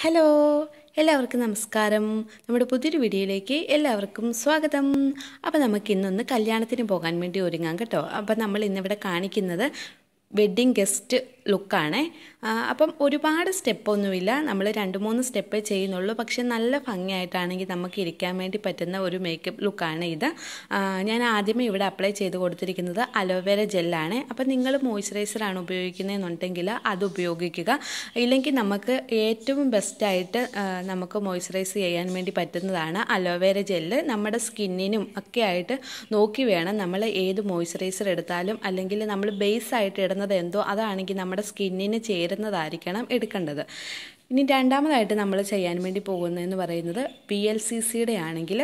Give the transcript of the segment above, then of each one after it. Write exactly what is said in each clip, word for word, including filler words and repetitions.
Hello എല്ലാവർക്കും നമസ്കാരം. നമ്മുടെ പുതിയൊരു വീഡിയോയിലേക്ക് എല്ലാവർക്കും സ്വാഗതം. അപ്പോൾ നമുക്ക് ഇന്നൊന്ന് കല്യാണത്തിന് പോകാൻ വേണ്ടി ഒരുങ്ങാം കേട്ടോ. അപ്പോൾ നമ്മൾ ഇന്നിവിടെ കാണിക്കുന്നത് വെഡ്ഡിങ് ഗസ്റ്റ് ലുക്കാണ്. അപ്പം ഒരുപാട് സ്റ്റെപ്പൊന്നുമില്ല, നമ്മൾ രണ്ട് മൂന്ന് സ്റ്റെപ്പേ ചെയ്യുന്നുള്ളൂ. പക്ഷെ നല്ല ഭംഗിയായിട്ടാണെങ്കിൽ നമുക്ക് ഇരിക്കാൻ വേണ്ടി പറ്റുന്ന ഒരു മേക്കപ്പ് ലുക്കാണ് ഇത്. ഞാൻ ആദ്യമേ ഇവിടെ അപ്ലൈ ചെയ്ത് കൊടുത്തിരിക്കുന്നത് അലോവേര ജെല്ലാണ്. അപ്പം നിങ്ങൾ മോയ്സ്ചറൈസറാണ് ഉപയോഗിക്കുന്നതെന്നുണ്ടെങ്കിൽ അത് ഉപയോഗിക്കുക. ഇല്ലെങ്കിൽ നമുക്ക് ഏറ്റവും ബെസ്റ്റായിട്ട് നമുക്ക് മോയ്സ്ചറൈസ് ചെയ്യാൻ വേണ്ടി പറ്റുന്നതാണ് അലോവേര ജെല്ല്. നമ്മുടെ സ്കിന്നിനും ഒക്കെ ആയിട്ട് നോക്കി വേണം നമ്മൾ ഏത് മോയ്സ്ചറൈസർ എടുത്താലും, അല്ലെങ്കിൽ നമ്മൾ ബേസ് ആയിട്ട് ഇടുന്നത് എന്തോ അതാണെങ്കിൽ നമ്മുടെ സ്കിന്നിന് ചേരുന്നതായിരിക്കണം എടുക്കേണ്ടത്. ഇനി രണ്ടാമതായിട്ട് നമ്മൾ ചെയ്യാൻ വേണ്ടി പോകുന്നതെന്ന് പറയുന്നത് പി എൽ സി സിയുടെ ആണെങ്കിൽ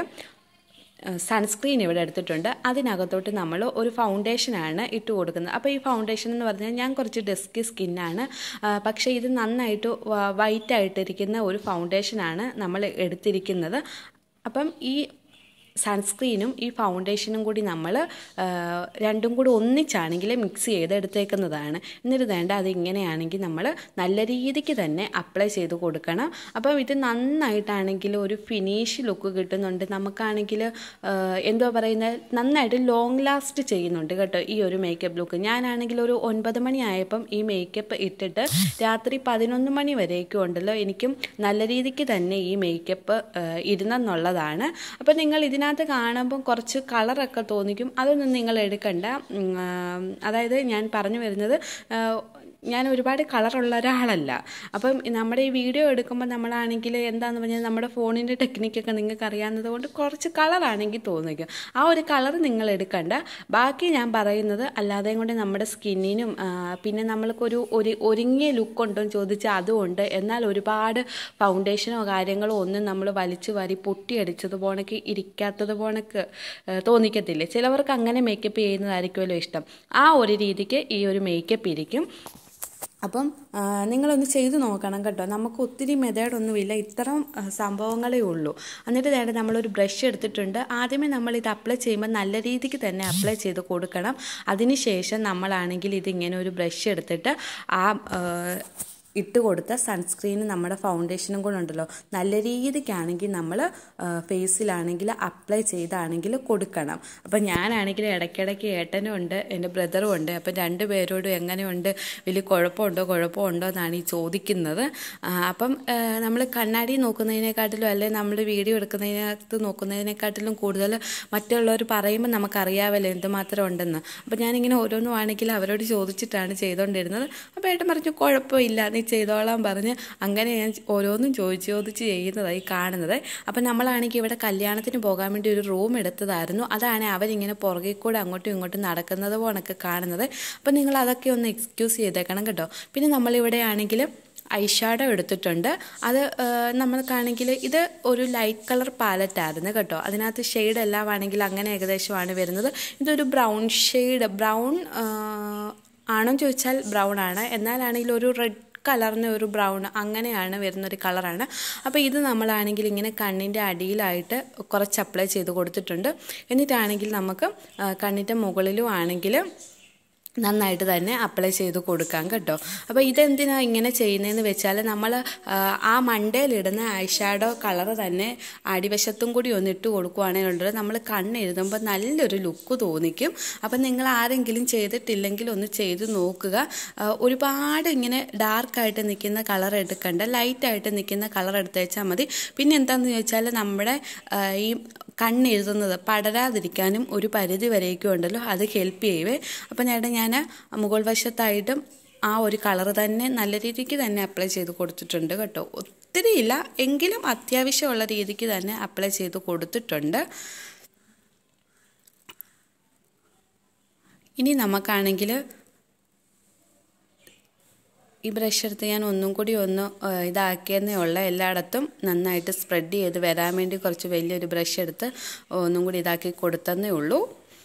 സൺസ്ക്രീൻ ഇവിടെ എടുത്തിട്ടുണ്ട്. അതിനകത്തോട്ട് നമ്മൾ ഒരു ഫൗണ്ടേഷനാണ് ഇട്ട് കൊടുക്കുന്നത്. അപ്പോൾ ഈ ഫൗണ്ടേഷൻ എന്ന് പറഞ്ഞാൽ ഞാൻ കുറച്ച് ഡസ്കി സ്കിന്നാണ്, പക്ഷേ ഇത് നന്നായിട്ട് വൈറ്റ് ആയിട്ടിരിക്കുന്ന ഒരു ഫൗണ്ടേഷനാണ് നമ്മൾ എടുത്തിരിക്കുന്നത്. അപ്പം ഈ സൺസ്ക്രീനും ഈ ഫൗണ്ടേഷനും കൂടി നമ്മൾ രണ്ടും കൂടി ഒന്നിച്ചാണെങ്കിൽ മിക്സ് ചെയ്ത് എടുത്തേക്കുന്നതാണ്. എന്നിട്ട് വേണ്ട അതിങ്ങനെയാണെങ്കിൽ നമ്മൾ നല്ല രീതിക്ക് തന്നെ അപ്ലൈ ചെയ്ത് കൊടുക്കണം. അപ്പം ഇത് നന്നായിട്ടാണെങ്കിൽ ഒരു ഫിനിഷ് ലുക്ക് കിട്ടുന്നുണ്ട്. നമുക്കാണെങ്കിൽ എന്തോ പറയുന്നത് നന്നായിട്ട് ലോങ് ലാസ്റ്റ് ചെയ്യുന്നുണ്ട് കേട്ടോ ഈ ഒരു മേക്കപ്പ് ലുക്ക്. ഞാനാണെങ്കിൽ ഒരു ഒൻപത് മണി ആയപ്പം ഈ മേക്കപ്പ് ഇട്ടിട്ട് രാത്രി പതിനൊന്ന് മണി വരേക്കും ഉണ്ടല്ലോ എനിക്കും നല്ല രീതിക്ക് തന്നെ ഈ മേക്കപ്പ് ഇരുന്നെന്നുള്ളതാണ്. അപ്പം നിങ്ങൾ ഇതിനകത്ത് അത് കാണുമ്പം കുറച്ച് കളറൊക്കെ തോന്നിക്കും, അതൊന്നും നിങ്ങൾ എടുക്കണ്ട. അതായത് ഞാൻ പറഞ്ഞു വരുന്നത് ഞാൻ ഒരുപാട് കളറുള്ള ഒരാളല്ല. അപ്പം നമ്മുടെ ഈ വീഡിയോ എടുക്കുമ്പോൾ നമ്മളാണെങ്കിൽ എന്താണെന്ന് പറഞ്ഞാൽ നമ്മുടെ ഫോണിൻ്റെ ടെക്നിക്കൊക്കെ നിങ്ങൾക്ക് അറിയാവുന്നത് കൊണ്ട് കുറച്ച് കളറാണെങ്കിൽ തോന്നിക്കും. ആ ഒരു കളർ നിങ്ങൾ എടുക്കണ്ട. ബാക്കി ഞാൻ പറയുന്നത് അല്ലാതെ കൊണ്ട് നമ്മുടെ സ്കിന്നിനും പിന്നെ നമ്മൾക്കൊരു ഒരു ഒരുങ്ങിയ ലുക്കുണ്ടോ എന്ന് ചോദിച്ചാൽ അതുകൊണ്ട്, എന്നാൽ ഒരുപാട് ഫൗണ്ടേഷനോ കാര്യങ്ങളോ ഒന്നും നമ്മൾ വലിച്ചു വാരി പൊട്ടിയടിച്ചത് പോണക്ക് ഇരിക്കാത്തത് പോണക്ക് തോന്നിക്കത്തില്ലേ. ചിലവർക്ക് അങ്ങനെ മേക്കപ്പ് ചെയ്യുന്നതായിരിക്കുമല്ലോ ഇഷ്ടം. ആ ഒരു രീതിക്ക് ഈ ഒരു മേക്കപ്പ് ഇരിക്കും. അപ്പം നിങ്ങളൊന്ന് ചെയ്ത് നോക്കണം കേട്ടോ. നമുക്ക് ഒത്തിരി മെത്തേഡൊന്നുമില്ല, ഇത്തരം സംഭവങ്ങളേ ഉള്ളൂ. എന്നിട്ട് വേണ്ട നമ്മളൊരു ബ്രഷ് എടുത്തിട്ടുണ്ട്. ആദ്യമേ നമ്മൾ ഇത് അപ്ലൈ ചെയ്യുമ്പോൾ നല്ല രീതിക്ക് തന്നെ അപ്ലൈ ചെയ്ത് കൊടുക്കണം. അതിനുശേഷം നമ്മളാണെങ്കിൽ ഇതിങ്ങനെ ഒരു ബ്രഷ് എടുത്തിട്ട് ആ ഇട്ട് കൊടുത്ത സൺസ്ക്രീന് നമ്മുടെ ഫൗണ്ടേഷനും കൂടെ ഉണ്ടല്ലോ നല്ല രീതിക്കാണെങ്കിൽ നമ്മൾ ഫേസിലാണെങ്കിൽ അപ്ലൈ ചെയ്താണെങ്കിൽ കൊടുക്കണം. അപ്പം ഞാനാണെങ്കിൽ ഇടയ്ക്കിടയ്ക്ക് ഏട്ടനും ഉണ്ട് എൻ്റെ ബ്രദറും ഉണ്ട്. അപ്പം രണ്ട് പേരോടും എങ്ങനെയുണ്ട്, വലിയ കുഴപ്പമുണ്ടോ കുഴപ്പമുണ്ടോ എന്നാണ് ഈ ചോദിക്കുന്നത്. അപ്പം നമ്മൾ കണ്ണാടി നോക്കുന്നതിനെക്കാട്ടിലും അല്ലെങ്കിൽ നമ്മൾ വീഡിയോ എടുക്കുന്നതിനകത്ത് നോക്കുന്നതിനെക്കാട്ടിലും കൂടുതൽ മറ്റുള്ളവർ പറയുമ്പോൾ നമുക്കറിയാമല്ലോ എന്തുമാത്രം ഉണ്ടെന്ന്. അപ്പം ഞാനിങ്ങനെ ഓരോന്നും ആണെങ്കിൽ അവരോട് ചോദിച്ചിട്ടാണ് ചെയ്തുകൊണ്ടിരുന്നത്. അപ്പോൾ ഏട്ടൻ പറഞ്ഞു കുഴപ്പമില്ല നീ ചെയ്തോളാൻ പറഞ്ഞ് അങ്ങനെ ഞാൻ ഓരോന്നും ചോദിച്ച് ചോദിച്ച് ചെയ്യുന്നതായി കാണുന്നത്. അപ്പം നമ്മളാണെങ്കിൽ ഇവിടെ കല്യാണത്തിന് പോകാൻ വേണ്ടി ഒരു റൂം എടുത്തതായിരുന്നു. അതാണ് അവരിങ്ങനെ പുറകെ കൂടെ അങ്ങോട്ടും ഇങ്ങോട്ടും നടക്കുന്നത് പോലൊക്കെ കാണുന്നത്. അപ്പം നിങ്ങൾ അതൊക്കെ ഒന്ന് എക്സ്ക്യൂസ് ചെയ്തേക്കണം കേട്ടോ. പിന്നെ നമ്മളിവിടെ ആണെങ്കിൽ ഐ ഷാഡോ എടുത്തിട്ടുണ്ട്. അത് നമ്മൾക്കാണെങ്കിൽ ഇത് ഒരു ലൈറ്റ് കളർ പാലറ്റായിരുന്നു കേട്ടോ. അതിനകത്ത് ഷെയ്ഡ് എല്ലാം ആണെങ്കിൽ അങ്ങനെ ഏകദേശമാണ് വരുന്നത്. ഇതൊരു ബ്രൗൺ ഷെയ്ഡ്, ബ്രൗൺ ആണോ ചോദിച്ചാൽ ബ്രൗൺ ആണ്, എന്നാലാണെങ്കിൽ ഒരു റെഡ് കളറിന് ഒരു ബ്രൗൺ അങ്ങനെയാണ് വരുന്നൊരു കളറാണ്. അപ്പോൾ ഇത് നമ്മളാണെങ്കിൽ ഇങ്ങനെ കണ്ണിൻ്റെ അടിയിലായിട്ട് കുറച്ച് അപ്ലൈ ചെയ്ത് കൊടുത്തിട്ടുണ്ട്. എന്നിട്ടാണെങ്കിൽ നമുക്ക് കണ്ണിൻ്റെ മുകളിലും ആണെങ്കിൽ നന്നായിട്ട് തന്നെ അപ്ലൈ ചെയ്ത് കൊടുക്കാം കേട്ടോ. അപ്പോൾ ഇതെന്തിനാണ് ഇങ്ങനെ ചെയ്യുന്നതെന്ന് വെച്ചാൽ നമ്മൾ ആ മണ്ടയിലിടുന്ന ഐ ഷാഡോ കളർ തന്നെ അടിവശത്തും കൂടി ഒന്ന് ഇട്ട് കൊടുക്കുകയാണെന്നുള്ളത് നമ്മൾ കണ്ണെഴുതുമ്പോൾ നല്ലൊരു ലുക്ക് തോന്നിക്കും. അപ്പം നിങ്ങൾ ആരെങ്കിലും ചെയ്തിട്ടില്ലെങ്കിൽ ഒന്ന് ചെയ്ത് നോക്കുക. ഒരുപാട് ഇങ്ങനെ ഡാർക്കായിട്ട് നിൽക്കുന്ന കളർ എടുക്കണ്ട, ലൈറ്റായിട്ട് നിൽക്കുന്ന കളർ എടുത്തേച്ചാൽ മതി. പിന്നെ എന്താണെന്ന് ചോദിച്ചാൽ നമ്മുടെ ഈ കണ്ണെഴുതുന്നത് പടരാതിരിക്കാനും ഒരു പരിധി വരേക്കും ഉണ്ടല്ലോ അത് ഹെൽപ്പ് ചെയ്യുവേ. അപ്പം ചേട്ടാ ഞാൻ മുകൾ വശത്തായിട്ടും ആ ഒരു കളർ തന്നെ നല്ല രീതിക്ക് തന്നെ അപ്ലൈ ചെയ്ത് കൊടുത്തിട്ടുണ്ട് കേട്ടോ. ഒത്തിരി ഇല്ല എങ്കിലും അത്യാവശ്യമുള്ള രീതിക്ക് തന്നെ അപ്ലൈ ചെയ്ത് കൊടുത്തിട്ടുണ്ട്. ഇനി നമുക്കാണെങ്കിൽ ഈ ബ്രഷ് എടുത്ത് ഞാൻ ഒന്നും കൂടി ഒന്ന് ഇതാക്കിയെന്നേ ഉള്ള എല്ലായിടത്തും നന്നായിട്ട് സ്പ്രെഡ് ചെയ്ത് വരാൻ വേണ്ടി കുറച്ച് വലിയൊരു ബ്രഷ് എടുത്ത് ഒന്നും കൂടി ഇതാക്കി കൊടുത്തന്നേ ഉള്ളൂ.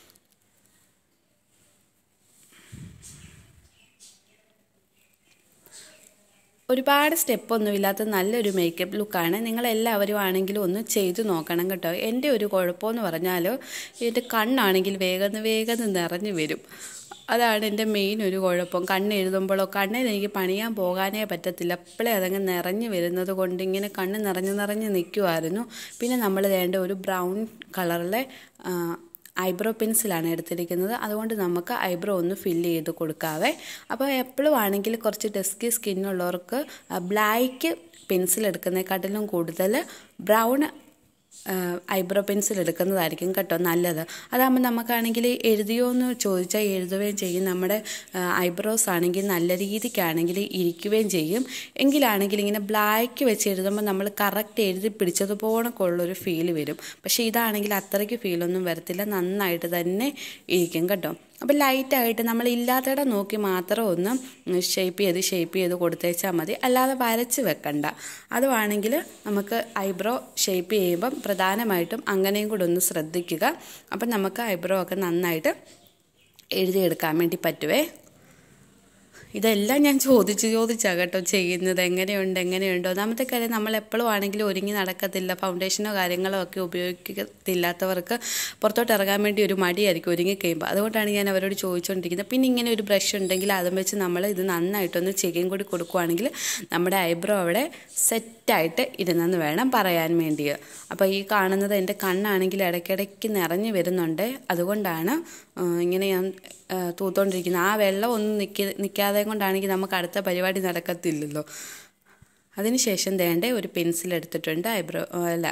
ഒരുപാട് സ്റ്റെപ്പൊന്നുമില്ലാത്ത നല്ലൊരു മേക്കപ്പ് ലുക്കാണ്. നിങ്ങളെല്ലാവരും ആണെങ്കിലും ഒന്ന് ചെയ്ത് നോക്കണം കേട്ടോ. എൻ്റെ ഒരു കുഴപ്പമെന്ന് പറഞ്ഞാൽ എൻ്റെ കണ്ണാണെങ്കിൽ വേഗം വേഗം നിറഞ്ഞു വരും. അതാണ് എൻ്റെ മെയിൻ ഒരു കുഴപ്പം. കണ്ണ് എഴുതുമ്പോഴോ കണ്ണിന് എനിക്ക് പണിയാൻ പോകാനേ പറ്റത്തില്ല. അപ്പോഴേ അതങ്ങ് നിറഞ്ഞു വരുന്നത് കൊണ്ട് ഇങ്ങനെ കണ്ണ് നിറഞ്ഞ് നിറഞ്ഞ് നിൽക്കുമായിരുന്നു. പിന്നെ നമ്മൾ വേണ്ട ഒരു ബ്രൗൺ കളറിലെ ഐബ്രോ പെൻസിലാണ് എടുത്തിരിക്കുന്നത്. അതുകൊണ്ട് നമുക്ക് ഐബ്രോ ഒന്ന് ഫില്ല് ചെയ്ത് കൊടുക്കാവേ. അപ്പോൾ എപ്പോഴും ആണെങ്കിൽ കുറച്ച് ഡസ്കി സ്കിന്നുള്ളവർക്ക് ബ്ലാക്ക് പെൻസിൽ എടുക്കുന്നതിനെക്കാട്ടിലും കൂടുതൽ ബ്രൗൺ ഐബ്രോ പെൻസിൽ എടുക്കുന്നതായിരിക്കും കേട്ടോ നല്ലത്. അതാകുമ്പോൾ നമുക്കാണെങ്കിൽ എഴുതിയോ എന്ന് ചോദിച്ചാൽ എഴുതുകയും ചെയ്യും. നമ്മുടെ ഐബ്രോസ് ആണെങ്കിൽ നല്ല രീതിക്കാണെങ്കിൽ ഇരിക്കുകയും ചെയ്യും. എങ്കിലാണെങ്കിൽ ഇങ്ങനെ ബ്ലാക്ക് വെച്ച് എഴുതുമ്പോൾ നമ്മൾ കറക്റ്റ് എഴുതി പിടിച്ചതുപോലൊക്കെ ഉള്ളൊരു ഫീല് വരും. പക്ഷേ ഇതാണെങ്കിൽ അത്രയ്ക്ക് ഫീലൊന്നും വരത്തില്ല, നന്നായിട്ട് തന്നെ ഇരിക്കും കേട്ടോ. അപ്പോൾ ലൈറ്റായിട്ട് നമ്മൾ ഇല്ലാത്തയിടം നോക്കി മാത്രം ഒന്ന് ഷേപ്പ് ചെയ്ത് ഷേപ്പ് ചെയ്ത് കൊടുത്തേച്ചാൽ മതി, അല്ലാതെ വരച്ച് വെക്കണ്ട. അതുവാണെങ്കിൽ നമുക്ക് ഐബ്രോ ഷേപ്പ് ചെയ്യുമ്പം പ്രധാനമായിട്ടും അങ്ങനെയും കൂടെ ഒന്ന് ശ്രദ്ധിക്കുക. അപ്പം നമുക്ക് ഐബ്രോ ഒക്കെ നന്നായിട്ട് എഴുതിയെടുക്കാൻ വേണ്ടി പറ്റുവേ. ഇതെല്ലാം ഞാൻ ചോദിച്ച് ചോദിച്ചാണ് കേട്ടോ ചെയ്യുന്നത്. എങ്ങനെയുണ്ട് എങ്ങനെയുണ്ടോ ഒന്നാമത്തെ കാര്യം, നമ്മൾ എപ്പോഴും ആണെങ്കിലും ഒരുങ്ങി നടക്കത്തില്ല. ഫൗണ്ടേഷനോ കാര്യങ്ങളോ ഒക്കെ ഉപയോഗിക്കത്തില്ലാത്തവർക്ക് പുറത്തോട്ട് ഇറങ്ങാൻ വേണ്ടി ഒരു മടിയായിരിക്കും ഒരുങ്ങി കഴിയുമ്പോൾ. അതുകൊണ്ടാണ് ഞാൻ അവരോട് ചോദിച്ചുകൊണ്ടിരിക്കുന്നത്. പിന്നെ ഇങ്ങനെ ഒരു ബ്രഷ് ഉണ്ടെങ്കിൽ അതും വെച്ച് നമ്മൾ ഇത് നന്നായിട്ടൊന്ന് ചെകിയും കൂടി കൊടുക്കുകയാണെങ്കിൽ നമ്മുടെ ഐബ്രോ അവിടെ സെറ്റായിട്ട് ഇരുന്നെന്ന് വേണം പറയാൻ വേണ്ടി. അപ്പോൾ ഈ കാണുന്നത് എൻ്റെ കണ്ണാണെങ്കിൽ ഇടയ്ക്കിടയ്ക്ക് നിറഞ്ഞു വരുന്നുണ്ട്. അതുകൊണ്ടാണ് ഇങ്ങനെ ഞാൻ തൂത്തോണ്ടിരിക്കുന്നത്. ആ വെള്ളം ഒന്നും നിൽക്ക നിൽക്കാതെ കൊണ്ടാണെങ്കിൽ നമുക്ക് അടുത്ത പരിപാടി നടക്കത്തില്ലല്ലോ. അതിനുശേഷം വേണ്ട ഒരു പെൻസിൽ എടുത്തിട്ടുണ്ട്, ഐബ്രോ അല്ല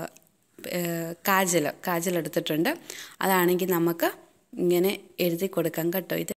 കാജൽ കാജൽ എടുത്തിട്ടുണ്ട്. അതാണെങ്കിൽ നമുക്ക് ഇങ്ങനെ എഴുതി കൊടുക്കാം കേട്ടോ. ഇത്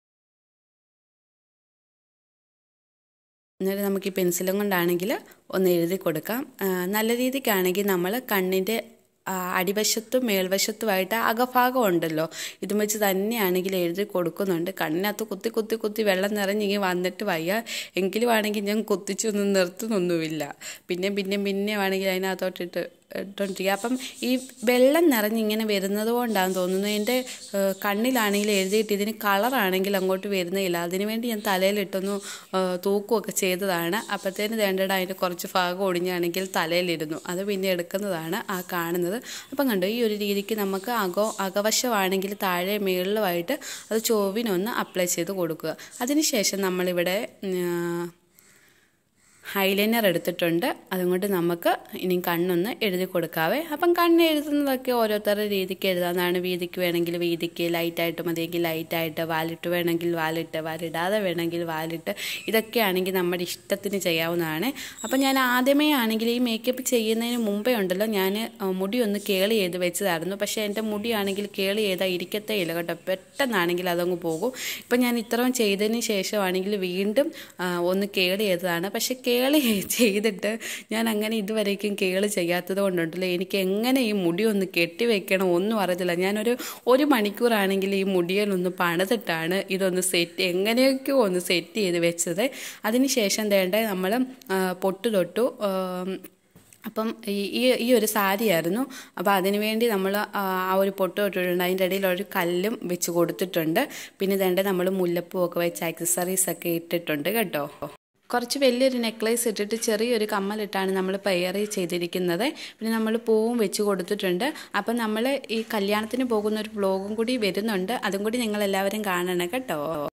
എന്നിട്ട് നമുക്ക് ഈ പെൻസിലും കൊണ്ടാണെങ്കിൽ ഒന്ന് എഴുതി കൊടുക്കാം. നല്ല രീതിക്കാണെങ്കിൽ നമ്മൾ കണ്ണിൻ്റെ അടിവശത്തും മേൽവശത്തുമായിട്ട് അകഭാഗം ഉണ്ടല്ലോ, ഇതും വെച്ച് തന്നെയാണെങ്കിൽ എഴുതി കൊടുക്കുന്നുണ്ട്. കണ്ണിനകത്ത് കുത്തി കുത്തി കുത്തി വെള്ളം നിറഞ്ഞിങ്ങി വന്നിട്ട് വയ്യ. എങ്കിലും ആണെങ്കിൽ ഞാൻ കുത്തിച്ചൊന്നും നിർത്തുന്നൊന്നുമില്ല. പിന്നെ പിന്നെ പിന്നെ ആണെങ്കിൽ അതിനകത്തോട്ടിട്ട് ഇട്ടോണ്ടിരിക്കുക. അപ്പം ഈ വെള്ളം നിറഞ്ഞിങ്ങനെ വരുന്നത് കൊണ്ടാണെന്ന് തോന്നുന്നു. എൻ്റെ കണ്ണിലാണെങ്കിൽ എഴുതിയിട്ട് ഇതിന് കളറാണെങ്കിൽ അങ്ങോട്ട് വരുന്നില്ല. അതിന് വേണ്ടി ഞാൻ തലയിലിട്ടൊന്ന് തൂക്കുകയൊക്കെ ചെയ്തതാണ്. അപ്പോഴത്തേന് വേണ്ടട അതിൻ്റെ കുറച്ച് ഭാഗം ഒടിഞ്ഞാണെങ്കിൽ തലയിലിരുന്നു. അത് പിന്നെ എടുക്കുന്നതാണ് ആ കാണുന്നത്. അപ്പം കണ്ടു, ഈ ഒരു രീതിക്ക് നമുക്ക് അകോ അകവശമാണെങ്കിൽ താഴെ മുകളിലുമായിട്ട് അത് ചൊവ്വിനൊന്ന് അപ്ലൈ ചെയ്ത് കൊടുക്കുക. അതിനുശേഷം നമ്മളിവിടെ ഹൈലൈനർ എടുത്തിട്ടുണ്ട്. അതുകൊണ്ട് നമുക്ക് ഇനി കണ്ണൊന്ന് എഴുതി കൊടുക്കാവേ. അപ്പം കണ്ണ് എഴുതുന്നതൊക്കെ ഓരോരുത്തരുടെ രീതിക്ക് എഴുതാവുന്നതാണ്. വീതിക്ക് വേണമെങ്കിൽ വീതിക്ക്, ലൈറ്റായിട്ട് മതിയെങ്കിൽ ലൈറ്റായിട്ട്, വാലിട്ട് വേണമെങ്കിൽ വാലിട്ട്, വാലിടാതെ വേണമെങ്കിൽ വാലിട്ട്, ഇതൊക്കെയാണെങ്കിൽ നമ്മുടെ ഇഷ്ടത്തിന് ചെയ്യാവുന്നതാണ്. അപ്പം ഞാൻ ആദ്യമേ ആണെങ്കിൽ ഈ മേക്കപ്പ് ചെയ്യുന്നതിന് മുമ്പേ ഉണ്ടല്ലോ ഞാൻ മുടി ഒന്ന് കേളി ചെയ്ത് വെച്ചതായിരുന്നു. പക്ഷേ എൻ്റെ മുടിയാണെങ്കിൽ കേളി ചെയ്താൽ ഇരിക്കത്തേ ഇല്ല കേട്ടോ, പെട്ടെന്നാണെങ്കിൽ അതങ്ങ് പോകും. ഇപ്പം ഞാൻ ഇത്രയും ചെയ്തതിന് ശേഷമാണെങ്കിൽ വീണ്ടും ഒന്ന് കേളി ചെയ്തതാണ്. പക്ഷേ കേളി ചെയ്തിട്ട് ഞാൻ അങ്ങനെ ഇതുവരേക്കും കേളി ചെയ്യാത്തത് കൊണ്ടുണ്ടല്ലോ എനിക്ക് എങ്ങനെ ഈ മുടി ഒന്ന് കെട്ടി വെക്കണം ഒന്നും അറിയത്തില്ല. ഞാനൊരു ഒരു മണിക്കൂറാണെങ്കിൽ ഈ മുടിയിലൊന്ന് പണിതിട്ടാണ് ഇതൊന്ന് സെറ്റ് എങ്ങനെയൊക്കെയോ ഒന്ന് സെറ്റ് ചെയ്ത് വെച്ചത്. അതിന് ശേഷം വേണ്ട നമ്മൾ പൊട്ട് തൊട്ടു. അപ്പം ഈ ഈ ഒരു സാരിയായിരുന്നു. അപ്പോൾ അതിന് വേണ്ടി നമ്മൾ ആ ഒരു പൊട്ട് തൊട്ടിട്ടുണ്ട്. അതിൻ്റെ ഇടയിൽ ഒരു കല്ലും വെച്ച് കൊടുത്തിട്ടുണ്ട്. പിന്നെ ഇതേണ്ട നമ്മൾ മുല്ലപ്പൂവൊക്കെ വെച്ച് ആക്സസറീസൊക്കെ ഇട്ടിട്ടുണ്ട് കേട്ടോ. കുറച്ച് വലിയൊരു നെക്ലേസ് ഇട്ടിട്ട് ചെറിയൊരു കമ്മലിട്ടാണ് നമ്മൾ പെയർ ചെയ്തിരിക്കുന്നത്. പിന്നെ നമ്മൾ പൂവും വെച്ച് കൊടുത്തിട്ടുണ്ട്. അപ്പം നമ്മൾ ഈ കല്യാണത്തിന് പോകുന്ന ഒരു വ്ലോഗും കൂടി വരുന്നുണ്ട്. അതും കൂടി നിങ്ങളെല്ലാവരും കാണണം കേട്ടോ.